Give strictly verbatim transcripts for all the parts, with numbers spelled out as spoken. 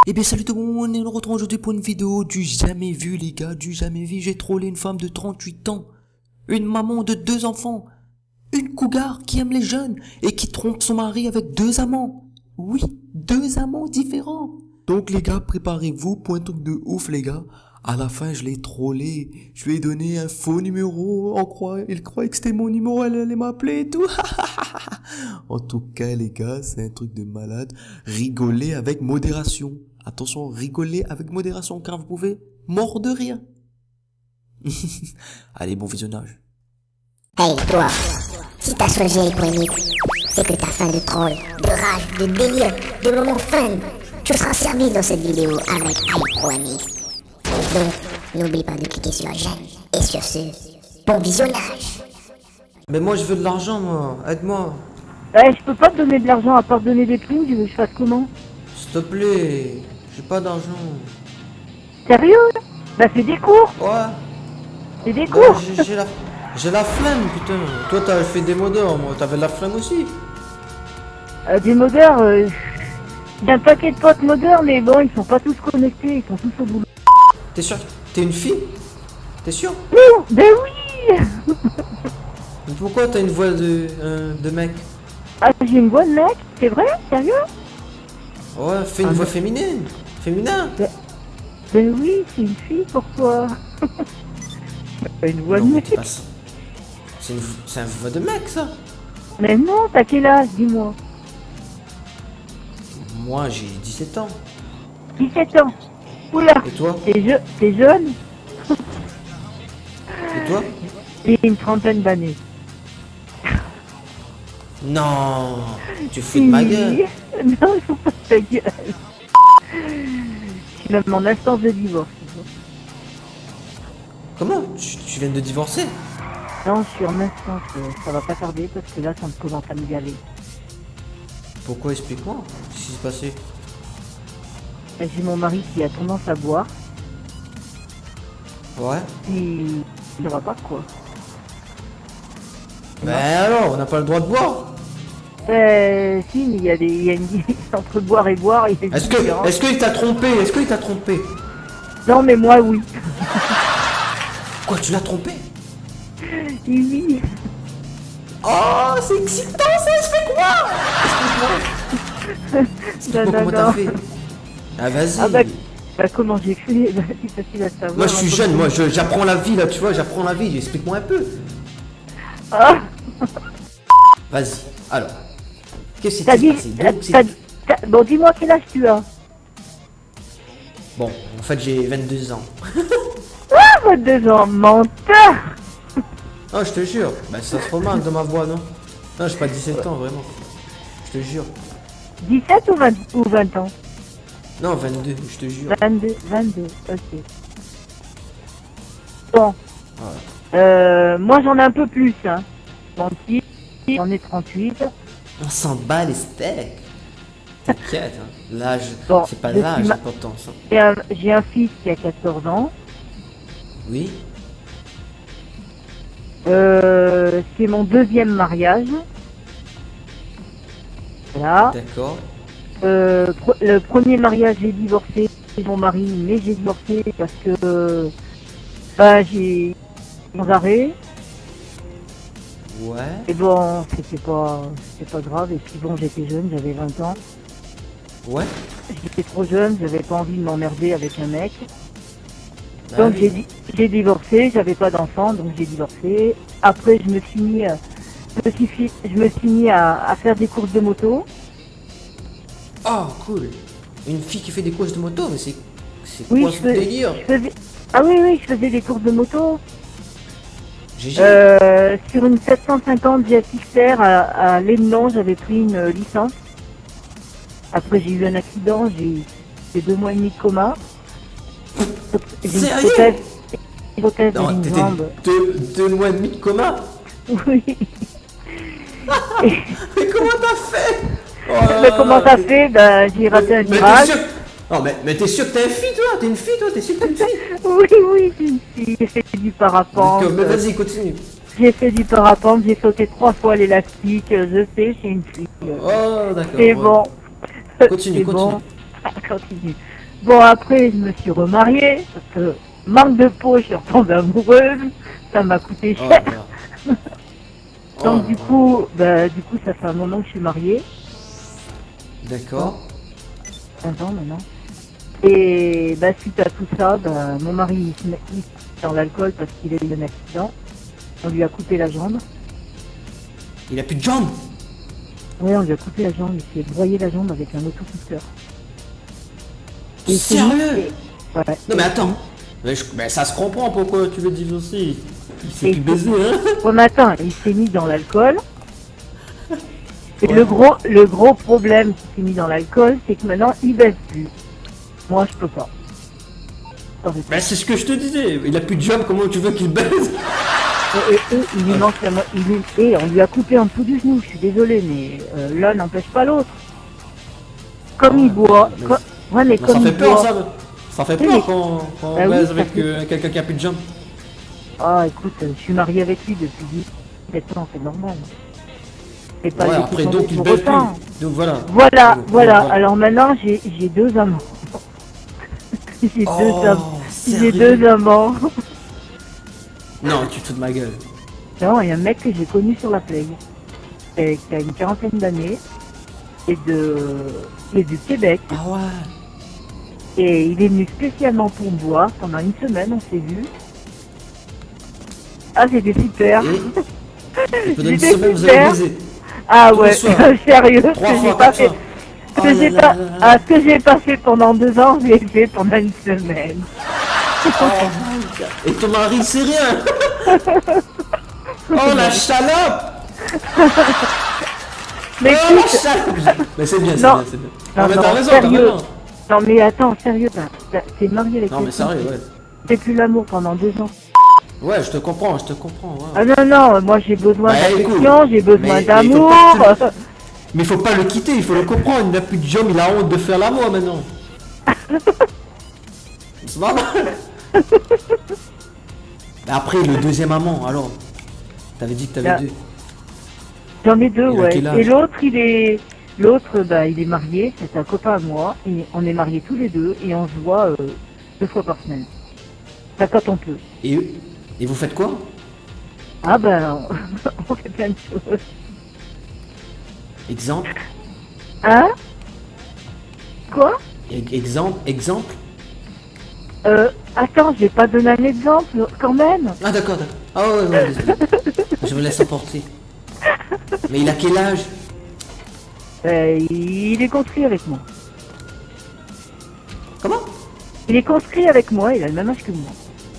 Eh bien salut tout le monde, on est retrouve aujourd'hui pour une vidéo du jamais vu les gars, du jamais vu. J'ai trollé une femme de trente-huit ans, une maman de deux enfants, une cougar qui aime les jeunes et qui trompe son mari avec deux amants. Oui, deux amants différents. Donc les gars, préparez-vous pour un truc de ouf les gars. À la fin, je l'ai trollé, je lui ai donné un faux numéro, on croit, il croyait que c'était mon numéro, elle allait m'appeler et tout. En tout cas les gars, c'est un truc de malade. Rigolez avec modération. Attention, rigolez avec modération car vous pouvez mordre de rire. Allez, bon visionnage. Hey toi, si t'as choisi iProMix, c'est que t'as faim de troll, de rage, de délire, de moments fun. Tu seras servi dans cette vidéo avec iProMix. Donc, n'oublie pas de cliquer sur j'aime et sur ce, bon visionnage. Mais moi je veux de l'argent moi, aide-moi. Ouais, je peux pas te donner de l'argent à part donner des primes, tu veux que je fasse comment? S'il te plaît, j'ai pas d'argent. Sérieux? Bah fais des cours. Ouais. Fais des Bah, cours. j'ai- j'ai la... j'ai la flemme putain. Toi t'as fait des modeurs, moi t'avais la flemme aussi. Euh, des modeurs, euh, j'ai un paquet de potes modeurs, mais bon, ils sont pas tous connectés, ils sont tous au boulot. T'es sûr? T'es une fille? T'es sûr? Oh, ben oui. Mais pourquoi t'as une voix de, euh, de mec? Ah, j'ai une voix de mec, c'est vrai? Sérieux? Ouais, fais une Ah, voix mais- féminine. Féminin. Ben oui, c'est une fille, pourquoi? Une voix de Non, mais mec. t'es pas ça. C'est une... c'est une voix de mec ça. Mais non, t'as quel âge, dis-moi? Moi j'ai dix-sept ans. dix-sept ans. Oula, Et toi? t'es je... t'es jeune? Et toi? J'ai une trentaine d'années. Non, tu fous de ma gueule. Non, il faut pas ta gueule. Je suis même en instance de divorce. Comment? Tu, tu viens de divorcer? Non, je suis en instance, euh, ça va pas tarder parce que là, ça me commence à me gaver. Pourquoi? Explique-moi. Qu'est-ce qui s'est passé? J'ai mon mari qui a tendance à boire, Ouais. et il ne va pas quoi. Ben alors, on n'a pas le droit de boire. Euh, si, mais il y a des, il y a une différence entre boire et boire. Il y a une Est-ce que, différence. est-ce qu'il t'a trompé? Est-ce qu'il t'a trompé? Non, mais moi, oui. Quoi, tu l'as trompé? Oui. Oh, c'est excitant ça, je fais quoi? Explique-moi. Explique-moi Non, non, comment t'as non. fait. Ah vas-y. Ah bah, bah comment j'ai fait? Bah, c'est facile à savoir. Moi je suis hein, jeune, comme- moi je- j'apprends la vie là, tu vois, j'apprends la vie, explique-moi un peu. Ah, Vas-y, alors. Qu'est-ce qui t'as s'est dit... passé? t'as- Donc, c'est- t'as- t'as- Bon, dis-moi quel âge tu as. Bon, en fait j'ai vingt-deux ans. Ah, vingt-deux ans, menteur. Non, je te jure. Bah ça se remarque dans ma voix, non? Non, j'ai pas dix-sept ans, vraiment. Je te jure. dix-sept ou vingt, ou vingt ans? Non, vingt-deux, je te jure. vingt-deux, vingt-deux, ok. Bon. Ouais. Euh, moi j'en ai un peu plus, hein. trente-six, j'en ai trente-huit. On s'en bat les steaks. T'inquiète, hein. L'âge, Bon, c'est pas je l'âge suis ma- important, ça. J'ai un, j'ai un fils qui a quatorze ans. Oui. Euh, c'est mon deuxième mariage. Voilà. D'accord. Euh, pre- le premier mariage, j'ai divorcé de mon mari, mais j'ai divorcé parce que bah, j'ai sans arrêt. Ouais. Et bon, c'était pas, c'était pas grave. Et puis bon, j'étais jeune, j'avais vingt ans. Ouais. J'étais trop jeune, j'avais pas envie de m'emmerder avec un mec. Bah Donc oui. j'ai di- j'ai divorcé, j'avais pas d'enfant, donc j'ai divorcé. Après, je me suis mis, euh, je me suis, fi- je me suis mis à, à faire des courses de moto. Oh, cool. Une fille qui fait des courses de moto, mais c'est... C'est Oui, quoi je ce fais- délire? je faisais... Ah oui, oui, je faisais des courses de moto. G G. Euh, sur une sept cent cinquante G S X R à, à Lémenon, j'avais pris une euh, licence. Après, j'ai eu un accident, j'ai eu j'ai deux mois et demi de coma. J'ai une Sérieux? prothèse, une prothèse Non, d'une t'étais jambe. deux, deux mois et demi de coma. Oui. Mais comment t'as fait? Oh là Mais là, comment t'as mais- fait? Ben, j'ai raté un Mais t'es virage. sûr? Non, mais, mais t'es sûr que t'es une fille, toi? T'es une fille, toi? T'es sûr que t'es une fille? Oui, oui, j'ai une fille. J'ai fait du parapente. D'accord, mais vas-y, continue. J'ai fait du parapente, j'ai sauté trois fois l'élastique. Je sais, c'est une fille. Oh, d'accord. C'est ouais. bon. Continue, C'est continue. bon. Continue. Bon, après, je me suis remariée, parce que manque de peau, je suis retombée amoureuse, ça m'a coûté Oh, cher. merde. Donc, Oh, du coup, bah, du coup, ça fait un moment que je suis mariée, d'accord. quinze ans maintenant. Et bah, suite à tout ça, bah, mon mari il se met il se met dans l'alcool parce qu'il a eu un accident. On lui a coupé la jambe. Il a plus de jambes. Oui, on lui a coupé la jambe, il s'est broyé la jambe avec un autocoupleur. Et il s'est Sérieux? mis- et- ouais. Non mais attends. Mais, je- mais ça se comprend pourquoi tu veux divorcer. Il s'est Et- plus baisé, hein. Au matin, il s'est mis dans l'alcool. Et Ouais. le gros, le gros problème qui s'est mis dans l'alcool, c'est que maintenant, il baisse plus. Moi, je peux pas. Attendez. Mais c'est ce que je te disais. Il a plus de jambes, comment tu veux qu'il baise? Et, et- et il lui manque la mo- il lui- et on lui a coupé en dessous du genou, je suis désolé, mais euh, l'un n'empêche pas l'autre. Comme il boit, mais- co- ouais, mais Non, ça comme fait il peur, boit. ça. Ça fait Oui, peur mais- quand, quand Bah on oui, baise ça avec fait- euh, quelqu'un qui a plus de jambes. Ah, écoute, euh, je suis marié avec lui depuis dix-sept ans, c'est normal. C'est pas Ouais, j'ai après été donc tombée il pour baise autant. plus. Donc voilà. Voilà, Donc, voilà. donc, Alors maintenant, j'ai j'ai deux amants. j'ai Oh, deux amants. J'ai sérieux? deux amants. Non, tu te fous de ma gueule. Non, il y a un mec que j'ai connu sur la play, et qui a une quarantaine d'années, et de, et du Québec. Ah ouais. Et il est venu spécialement pour me voir. Pendant une semaine, on s'est vu. Ah, c'était super. Et pendant une C'était semaine, vous super. avez baisé. Ah tous les ouais, soirs. sérieux. Ce Trois que j'ai fois, pas quatre fait. fois. Ce Oh que là j'ai là pas, là là. ah, ce que j'ai pas fait pendant deux ans, j'ai fait pendant une semaine. Et ton mari, c'est rien. Oh la salope. Mais Oh la écoute, salope. Mais c'est bien, c'est Non. bien, c'est bien. Non, Non, mais non, t'as raison, t'as sérieux. raison. non mais attends, sérieux, t'as- t'as- t'es marié avec Non mais quelqu'un, sérieux, ouais. c'est plus l'amour pendant deux ans. Ouais, je te comprends, je te comprends. Ouais. Ah non, non, moi j'ai besoin Bah, d'affection, écoute, j'ai besoin mais- d'amour. mais faut pas Mais faut pas le quitter, il faut le comprendre. Il n'a plus de jambes, il a honte de faire l'amour maintenant. C'est normal. Après, le deuxième amant, alors. T'avais dit que t'avais Là. deux. J'en ai deux, Il a ouais. quel âge Et l'autre, il est, l'autre, bah, il est marié, c'est un copain à moi, et on est mariés tous les deux, et on se voit euh, deux fois par semaine. Ça quand on peut. Et, et vous faites quoi? Ah ben, on fait plein de choses. Exemple Hein? Quoi? E- Exemple Exemple Euh, attends, je vais pas donner un exemple, quand même. Ah d'accord, d'accord. Ah ouais, ouais, ouais, désolé. Je me laisse emporter. Mais il a quel âge? Euh, il est conscrit avec moi. Comment? Il est conscrit avec moi, il a le même âge que moi.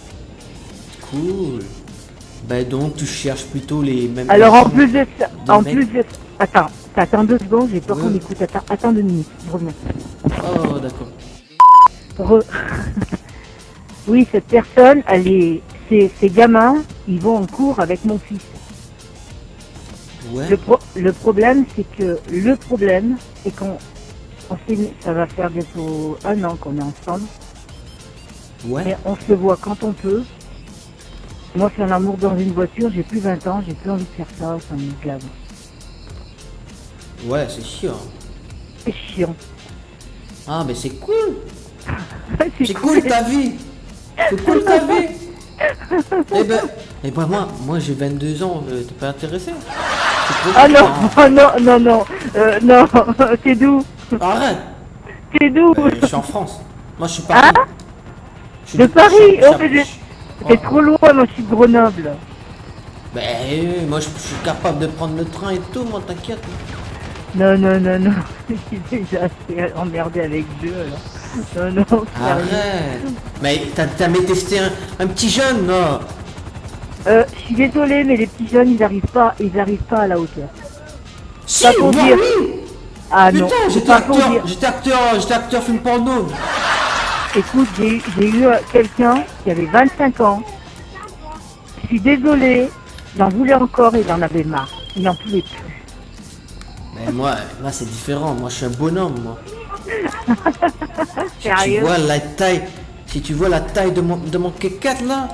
Cool. Bah donc tu cherches plutôt les mêmes... Alors en personnes. plus de ça, Des en mecs. plus de attends, attends deux secondes, j'ai peur Ouais. qu'on écoute, attends, attends deux minutes, je reviens. Oh d'accord. Re- oui, cette personne, elle est, ces, ces gamins, ils vont en cours avec mon fils. Ouais. Le, pro- le problème, c'est que le problème, c'est qu'on, on s'est- ça va faire bientôt un an qu'on est ensemble, Ouais. mais on se voit quand on peut. Moi, faire l'amour dans une voiture, j'ai plus vingt ans, j'ai plus envie de faire ça, ça me clave. Ouais, c'est chiant. C'est chiant. Ah mais c'est cool. c'est C'est cool ta vie. C'est cool ta vie. Eh ben, eh ben moi, moi j'ai vingt-deux ans, euh, t'es pas intéressé? C'est trop Ah non, chiant. oh non, non, non, euh, non, t'es d'où? Arrête. T'es d'où? Euh, je suis en France. Moi je suis Paris. Hein? Je suis De du- Paris? je suis- Oh, je mais suis- j'ai- C'est trop loin, moi je suis de Grenoble. Ben euh, moi je, je suis capable de prendre le train et tout, moi t'inquiète. Non, non, non, non, je suis déjà assez emmerdé avec Dieu alors. Non, non, sérieux. Arrête. Mais t'as jamais testé un, un petit jeune, non? Euh, je suis désolé, mais les petits jeunes, ils arrivent pas, ils arrivent pas à la hauteur. Si, Pas pour moi, dire. oui. Ah non, Putain, c'est j'étais pas pour acteur, dire. j'étais acteur, j'étais acteur film porno. Écoute, j'ai j'ai eu euh, quelqu'un qui avait vingt-cinq ans. Je suis désolé, il en voulait encore et il en avait marre. Il n'en pouvait plus. Mais moi, moi c'est différent, moi je suis un bonhomme, moi. Si tu Sérieux? vois la taille, si tu vois la taille de mon, de mon kékette là.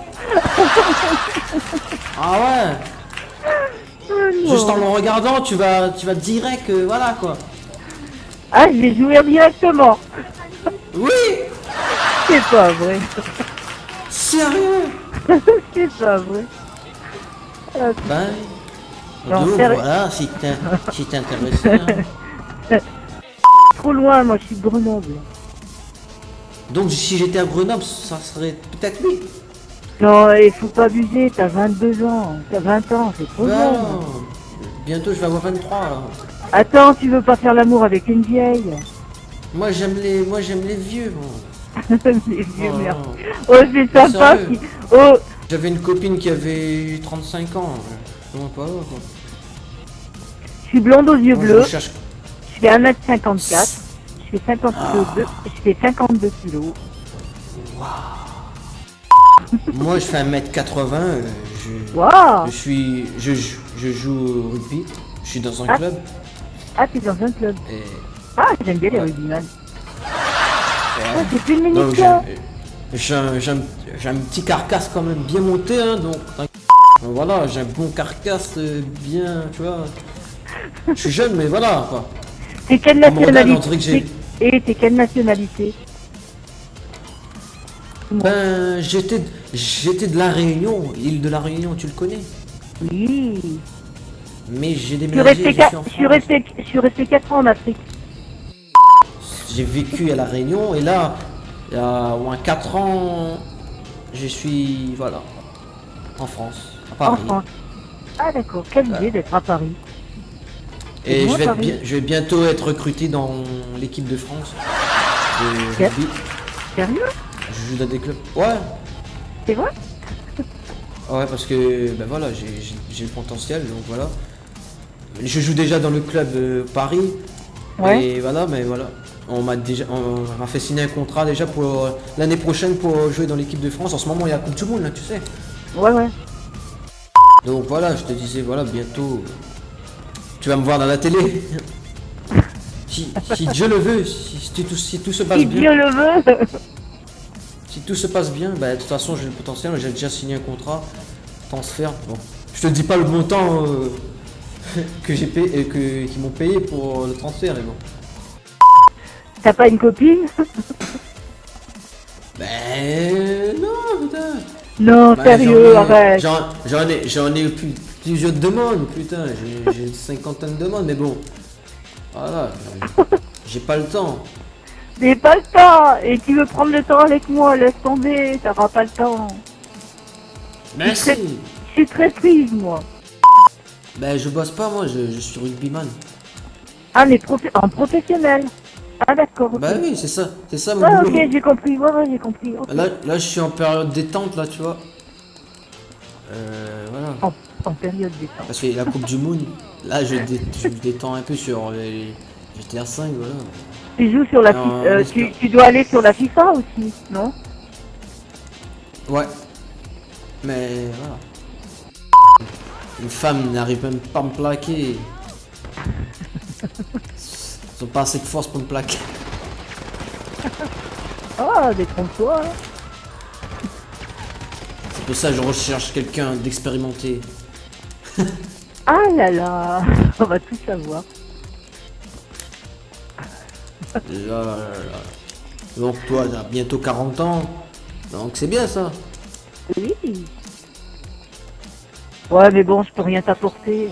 Ah ouais. Oh, non. Juste en le regardant, tu vas, tu vas direct, euh, voilà quoi. Ah, je vais jouir directement. Oui. C'est pas vrai. Sérieux? C'est pas vrai. Ah, Ben, Non, donc, sérieux. voilà, si t'es si t'es intéressé. Hein. trop loin, moi je suis de Grenoble. Donc si j'étais à Grenoble, ça serait peut-être lui. Non, il faut pas abuser, t'as vingt-deux ans, t'as vingt ans, c'est trop Ben, jeune. bientôt je vais avoir vingt-trois là. Attends, tu veux pas faire l'amour avec une vieille? Moi j'aime les moi j'aime les vieux. Moi. Les vieux Oh, merde. non. Oh, c'est sympa. sérieux qui- Oh, J'avais une copine qui avait trente-cinq ans. Comment pas quoi. je suis blonde aux yeux Moi, bleus, je cherche. je fais un mètre cinquante-quatre, je fais cinquante-deux, je fais cinquante-deux kilos. Moi je fais un mètre quatre-vingts. euh, je... Waouh! je suis je, joue- je joue au rugby. Je suis dans un Ah. club. Ah, t'es dans un club. Et Ah, j'aime bien les Ouais. rugbyman. ouais. Ah, c'est plus une Donc minute j'ai là. j'ai un, j'ai un- j'ai un petit carcasse quand même bien monté, hein, donc t'inquiète. Donc voilà, j'ai un bon carcasse euh, bien, tu vois. Je suis jeune, mais voilà quoi. T'es quelle Mon modèle, on nationalité? dirait que j'ai- T'es- Et t'es quelle nationalité? Ben j'étais j'étais de la Réunion, l'île de la Réunion, tu le connais. Oui. Mais j'ai Je suis déménagé, resté, je suis qua- en je suis France. resté, je suis resté quatre ans en Afrique. J'ai vécu à la Réunion et là, il y a au moins quatre ans, je suis voilà en France, à En Paris. France. Ah d'accord, quelle idée d'être à Paris. Et Et moi, je vais, être Paris. bien- je vais bientôt être recruté dans l'équipe de France. De Yep. rugby. Sérieux? Je joue dans des clubs. Ouais, C'est vrai? ouais, parce que ben voilà, j'ai j'ai- j'ai le potentiel, donc voilà. Je joue déjà dans le club euh, Paris. Ouais. Et voilà, mais voilà. On m'a déjà, on m'a fait signer un contrat déjà pour euh, l'année prochaine pour jouer dans l'équipe de France. En ce moment, il y a la Coupe du Monde, là, tu sais. Ouais, ouais. Donc voilà, je te disais, voilà, bientôt, tu vas me voir dans la télé. si, si Dieu le veut, si, si tout, si tout se passe Si bien. Dieu le veut. Si tout se passe bien, bah, de toute façon j'ai le potentiel, j'ai déjà signé un contrat, transfert. Bon, je te dis pas le montant euh, que j'ai payé, euh, que qu'ils m'ont payé pour le transfert, mais bon. T'as pas une copine? Ben non, putain. Non, Bah, sérieux, j'en ai- arrête. J'en j'en ai, j'en ai eu plus, plusieurs demandes, putain. J'ai j'ai une cinquantaine de demandes, mais bon. Voilà, j'ai- j'ai pas le temps. Mais pas le temps. Et tu veux prendre le temps avec moi, laisse tomber, t'auras pas le temps. Merci. Je suis très prise, moi. Ben je bosse pas moi, je, je suis rugbyman. Ah, mais profe- en professionnel. Ah, d'accord. ok. Bah oui, c'est ça, c'est ça mon Ah, boulot. ok, j'ai compris. Ouais, ouais, j'ai compris. ok. Là, là, je suis en période détente, là, tu vois. Euh, voilà. En, en période détente. Parce que la Coupe du Monde, là, je, dé- je me détends un peu sur les G T A cinq, voilà. Tu joues sur la Non, FIFA. euh, mais c'est tu, pas- tu dois aller sur la FIFA aussi, non? Ouais. Mais voilà. Une femme n'arrive même pas à me plaquer. Ils ont pas assez de force pour me plaquer. Ah, détrompe-toi. hein. C'est pour ça que je recherche quelqu'un d'expérimenté. Ah là là, on va tout savoir. Là, là, là, là. Donc toi, t'as bientôt quarante ans. Donc c'est bien ça. Oui. Ouais, mais bon, je peux rien t'apporter.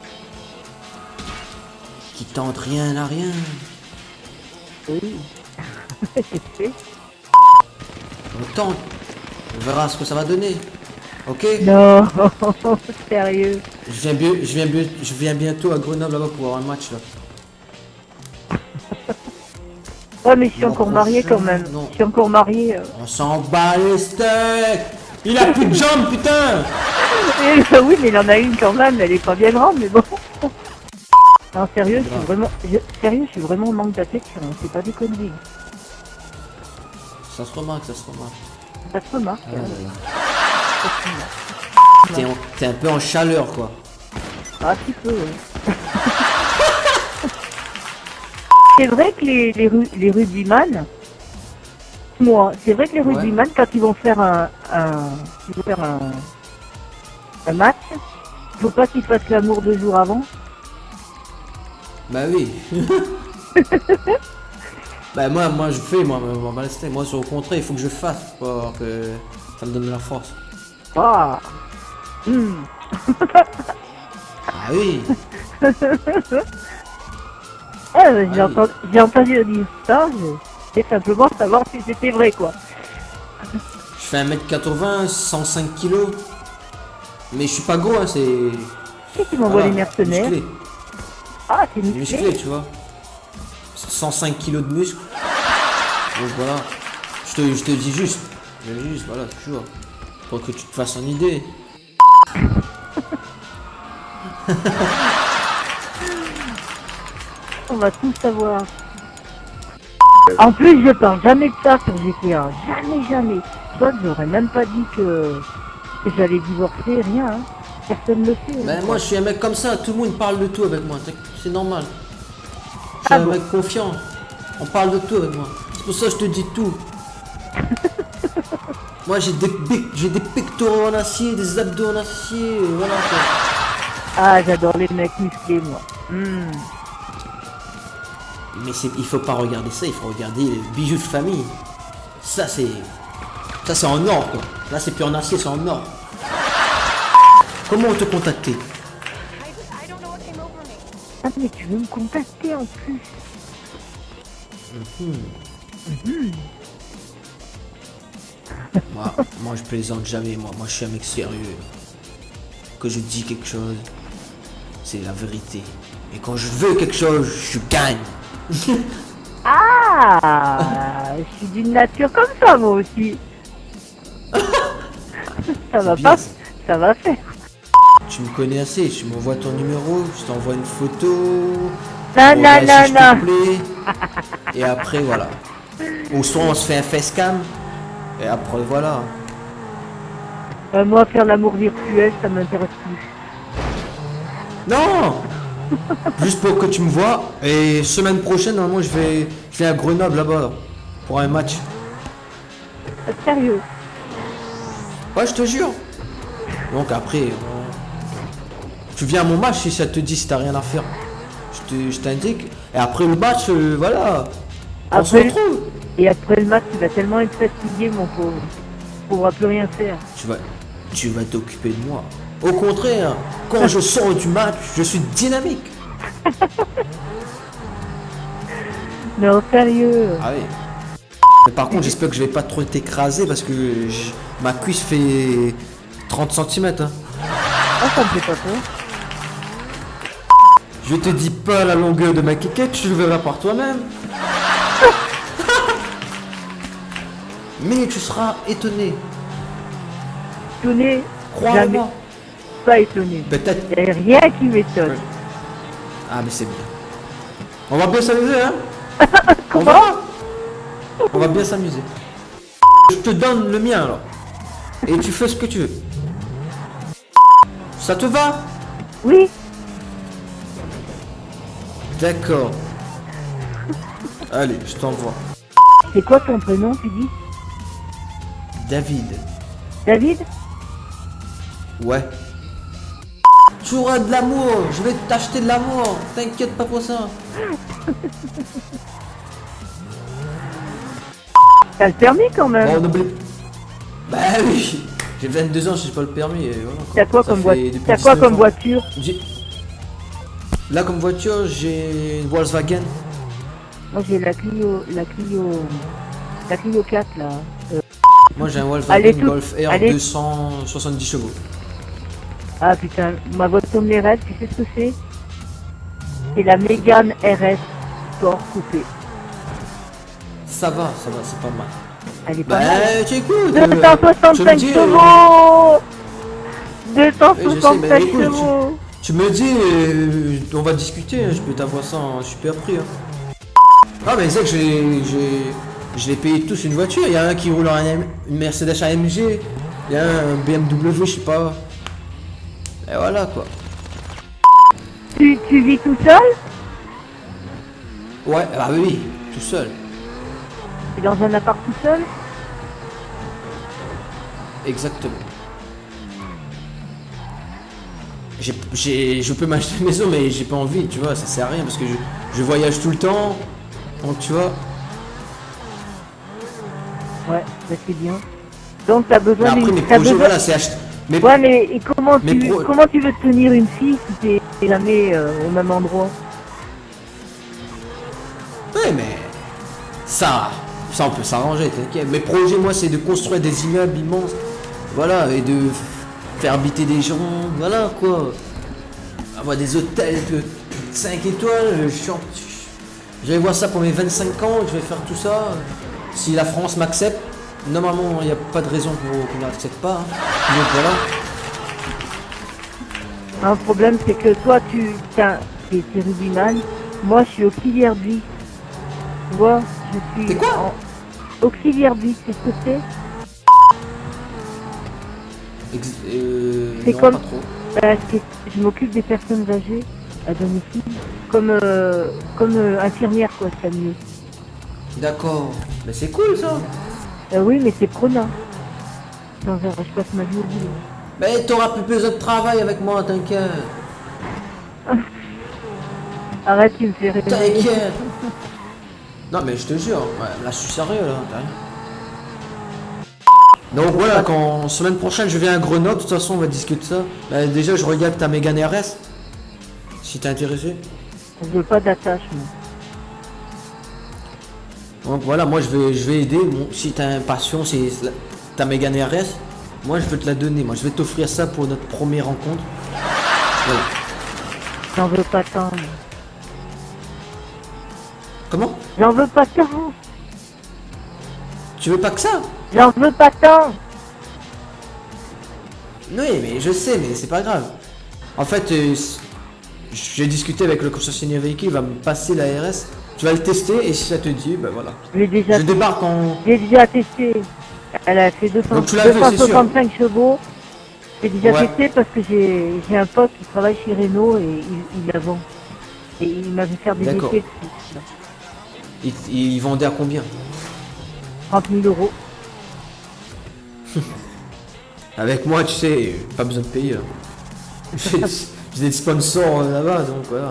Qui tente rien à rien. Oui. C'est fait. On tente. On verra ce que ça va donner. Ok? Non, sérieux. Je viens, bien, je, viens bien- je viens bientôt à Grenoble là-bas pour avoir un match là. Ouais, mais je suis Non, encore marié quand prochain, même. non. Je suis encore marié. On s'en bat les steaks. Il a plus de jambes, putain. Oui, mais il en a une quand même, elle est pas bien grande, mais bon. Non, sérieux, je suis vraiment, je- sérieux, je suis vraiment en manque d'affection, c'est pas des conneries. Ça se remarque, ça se remarque. Ça se remarque. Ah, hein. là, là. T'es en- t'es un peu en chaleur quoi. Ah, un petit peu, oui. C'est vrai que les, les, ru- les rugbyman, moi, c'est vrai que les Ouais. rugbyman, quand ils vont faire un, un, ils vont faire un, un match, il faut pas qu'ils fassent l'amour deux jours avant. Bah oui. Bah moi, moi je fais, moi, moi, moi, moi c'est au contraire, il faut que je fasse pour que ça me donne de la force. Ah. Hmm. Ah oui. Ah, j'ai Ah oui. entendu, j'ai entendu dire ça, je voulais simplement savoir si c'était vrai quoi. Je fais un mètre quatre-vingts, cent cinq kilos. Mais je suis pas gros, hein, c'est... Qui qui m'envoie voilà, les mercenaires? musclé. Ah, c'est Musclé, musclé. tu vois. cent cinq kilos de muscle. Donc voilà. Je te, je te dis juste. Je te dis juste, voilà, tu vois. Pour que tu te fasses une idée. On va tout savoir. En plus, je parle jamais de ça sur G T A. Jamais, jamais. Toi, j'aurais même pas dit que, que j'allais divorcer, rien. Hein. Personne ne le sait. Ben moi je suis un mec comme ça, tout le monde parle de tout avec moi, c'est normal. Je suis Ah un bon? mec confiant, on parle de tout avec moi. C'est pour ça que je te dis tout. Moi j'ai des, bec- j'ai des pectoraux en acier, des abdos en acier, et voilà quoi. Ah, j'adore les mecs musclés, moi. Hmm. Mais c'est, il faut pas regarder ça, il faut regarder les bijoux de famille. Ça c'est... Ça c'est en or quoi. Là c'est plus en acier, c'est en or. Comment on te contacter? Ah, mais tu veux me contacter en plus? Moi, moi je plaisante jamais, moi. Moi je suis un mec sérieux. Que je dis quelque chose, c'est la vérité. Et quand je veux quelque chose, je gagne. Ah, je suis d'une nature comme ça, moi aussi. Ça va C'est bien, pas, ça. ça va faire. Tu me connais assez, tu m'envoies ton numéro, je t'envoie une photo. Non, on non, regarde si non, je non. te plais. Et après voilà. Ou soit on se fait un facecam. Et après voilà. Euh, moi, faire l'amour virtuel, ça m'intéresse plus. Non. Juste pour que tu me vois. Et semaine prochaine, normalement, je vais, je vais à Grenoble là-bas. Pour un match. Euh, Sérieux. Ouais, je te jure. Donc après, on- tu viens à mon match si ça te dit si t'as rien à faire. Je te- je t'indique. Et après le match, euh, voilà. On se Après- retrouve. Et après le match, tu vas tellement être fatigué, mon pauvre. Tu pourras plus rien faire. Tu vas, tu vas t'occuper de moi. Au contraire, quand je sors du match, je suis dynamique. Non, sérieux. Ah oui. Mais par contre, j'espère que je vais pas trop t'écraser parce que je- ma cuisse fait trente centimètres. Hein. Ah, ça me fait pas peur. Je te dis pas la longueur de ma quiquette, tu le verras par toi-même. Mais tu seras étonné. Étonné, jamais. Crois-moi. Pas étonné. Peut-être. Il n'y a rien qui m'étonne. Ah mais c'est bien. On va bien s'amuser, hein. On va. On va bien s'amuser. Je te donne le mien alors. Et tu fais ce que tu veux. Ça te va? Oui, D'accord. Allez, je t'envoie. c'est quoi ton prénom, tu dis? David. David? Ouais. Tu auras de l'amour. Je vais t'acheter de l'amour. T'inquiète pas pour ça. T'as le permis quand même? Bon, n'oublie. Bah oui. J'ai vingt-deux ans, j'ai pas le permis. Et voilà, quoi. T'as quoi Ça comme, fait voiture? depuis T'as quoi dix-neuf comme ans. voiture? J'ai- Là, comme voiture, j'ai une Volkswagen. Moi j'ai la Clio, la Clio, la Clio quatre là. Euh, Moi, j'ai un Elle Volkswagen est toute- Golf R elle est- deux cent soixante-dix chevaux. Ah putain, ma voiture de mes rêves, tu sais ce que c'est? C'est la Mégane R S Sport coupé. Ça va, ça va, c'est pas mal. Elle est pas Bah, mal. tu écoutes. deux euh, cent je me soixante-cinq dis, euh, chevaux deux cent je sais, soixante-cinq mais écoute, chevaux Tu me dis, euh, on va discuter, hein, je peux t'avoir ça en super prix. Hein. Ah, mais c'est que j'ai, j'ai, je l'ai payé tous une voiture. Il y a un qui roule en M- une Mercedes A M G, il y a un B M W, je sais pas. Et voilà quoi. tu, tu vis tout seul? Ouais, ah oui, oui, tout seul. T'es dans un appart tout seul? Exactement. J'ai, j'ai, je peux m'acheter une maison, mais j'ai pas envie, tu vois, ça sert à rien parce que je, je voyage tout le temps. Donc tu vois, Ouais, bah, c'est bien. Donc t'as Mais besoin après, mes d'une... t'as projets, besoin- voilà, c'est acheter. Mais Ouais, mais et comment, Mais tu, pro- comment tu veux tenir une fille si t'es jamais euh, au même endroit? ouais, mais ça, ça on peut s'arranger, t'inquiète. Mes projets, moi, c'est de construire des immeubles immenses, voilà, et de f- faire habiter des gens, voilà quoi. Avoir des hôtels de cinq étoiles. Je suis en... Je vais voir ça pour mes vingt-cinq ans, je vais faire tout ça. Si la France m'accepte, normalement, il n'y a pas de raison pour qu'on ne l'accepte pas. Hein. Donc voilà. Un problème, c'est que toi, tu t'es t'es rugbyman. Moi, je suis auxiliaire de vie. Tu vois, je suis... T'es quoi en... Auxiliaire de vie, c'est ce que c'est? Ex- euh, C'est non, comme- pas trop. Bah, c'est- je m'occupe des personnes âgées à domicile. Comme, euh, comme euh, infirmière, quoi, c'est mieux. D'accord. Mais c'est cool ça. Euh, oui, mais c'est prenant. Non, je je passe ma vie au boulot. Mais t'auras plus besoin de travail avec moi, t'inquiète. Arrête, tu me fais rêver. T'inquiète. Non mais je te jure, ouais, là je suis sérieux là, t'as rien. Donc voilà, quand semaine prochaine je viens à Grenoble, de toute façon on va discuter de ça. Bah, déjà je regarde ta Mégane R S. Si t'es intéressé. Je veux pas d'attache, moi. Donc voilà, moi je vais je vais aider. Bon, si t'as une passion, c'est la- ta Mégane R S, moi je veux te la donner. Moi je vais t'offrir ça pour notre première rencontre. Voilà. J'en veux pas tant. moi. Comment? J'en veux pas tant. Tu veux pas que ça? J'en veux pas tant. Oui, mais je sais, mais c'est pas grave. En fait, euh, c- j'ai discuté avec le concessionnaire véhicule, il va me passer la R S. Tu vas le tester et si ça te dit, ben voilà. Je l'ai déjà, Je débarque en... je l'ai déjà testé. Elle a fait deux cents Donc tu l'as vu, c'est sûr. deux cent soixante-cinq chevaux. J'ai déjà Ouais. testé parce que j'ai j'ai un pote qui travaille chez Renault et il, il la vend. Et il m'avait fait des D'accord. essais dessus. Ils, ils vendaient à combien? trente mille euros. Avec moi, tu sais, pas besoin de payer. hein. J'ai j'ai des sponsors euh, là-bas, donc voilà.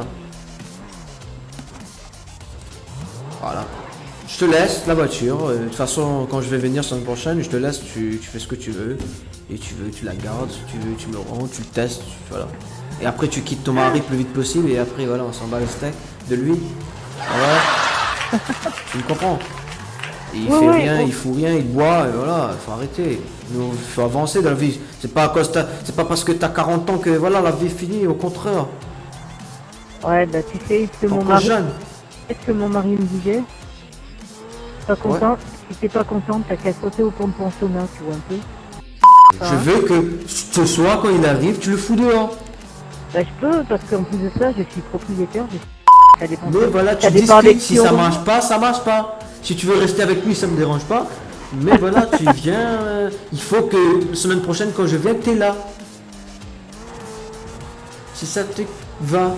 Voilà. Je te laisse la voiture. euh, De toute façon, quand je vais venir semaine prochaine, je te laisse, tu, tu fais ce que tu veux. Et tu veux, tu la gardes, si tu veux, tu me rends, tu le testes, tu- voilà. Et après, tu quittes ton mari le plus vite possible, et après, voilà, on s'en bat le steak de lui. Voilà. Tu me comprends? Et il Oui, fait oui, rien, oui. il fout rien, il boit, et voilà, il faut arrêter. Nous, il faut avancer dans la vie. C'est pas, à cause t'as- c'est pas parce que t'as quarante ans que voilà, la vie est finie, au contraire. Ouais, bah tu sais ce que T'es mon encore mari, jeune. ce que mon mari me disait. Pas content, si t'es pas contente, t'as qu'à sauter au pont de pensionnat, tu vois un peu. Je veux que ce soir, quand il arrive, tu le fous dehors. Bah je peux, parce qu'en plus de ça, je suis propriétaire, je ça dépend. Mais voilà, tu ça dépend des discutes. Si ça clients. marche pas, ça marche pas. Si tu veux rester avec lui, ça me dérange pas. Mais voilà, tu viens. euh, il faut que la semaine prochaine, quand je viens, que t'es là. Si ça te va.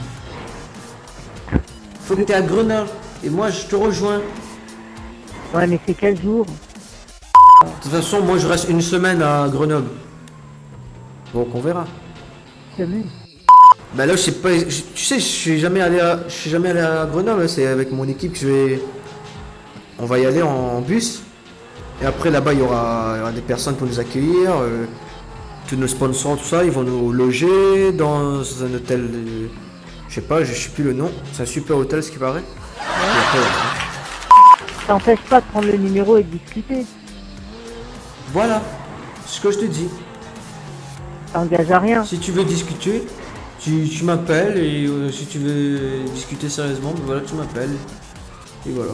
Faut que t'es à Grenoble. Et moi, je te rejoins. Ouais, mais c'est quel jour? De toute façon, moi, je reste une semaine à Grenoble. Donc, on verra. Semaine. Bah là, je sais pas. je- Tu sais, je suis jamais allé à, je suis jamais allé à Grenoble. C'est avec mon équipe que je vais. On va y aller en bus. Et après, là-bas, il y aura, il y aura des personnes pour nous accueillir. euh, tous nos sponsors, tout ça. Ils vont nous loger dans un hôtel. euh, je sais pas, je sais plus le nom. C'est un super hôtel, ce qui paraît. Et après, voilà. Ça n'empêche pas de prendre le numéro et de discuter. Voilà. C'est ce que je te dis. Ça engage à rien. Si tu veux discuter, tu, tu m'appelles. Et euh, si tu veux discuter sérieusement, ben voilà, tu m'appelles. Et voilà.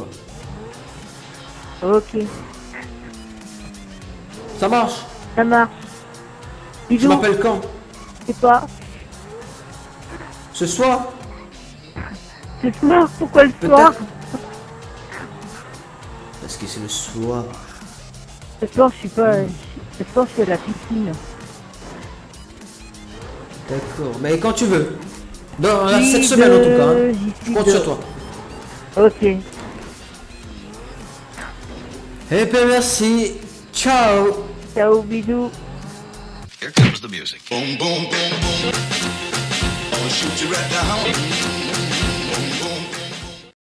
Ok, Ça marche. ça marche. Tu Bisous, m'appelles quand? c'est toi. Ce soir? Ce soir, pourquoi le soir? Peut-être. Parce que c'est le soir. Ce soir, je suis pas... Ce soir, je suis à la piscine. D'accord. Mais quand tu veux. Dans la- J'y cette semaine en tout cas. de- hein. j'y Je suis compte de- sur toi. Ok. Eh bien merci. Ciao. Ciao, bisous. Here comes the music. Boom, boom, boom, boom. I'll shoot you right down.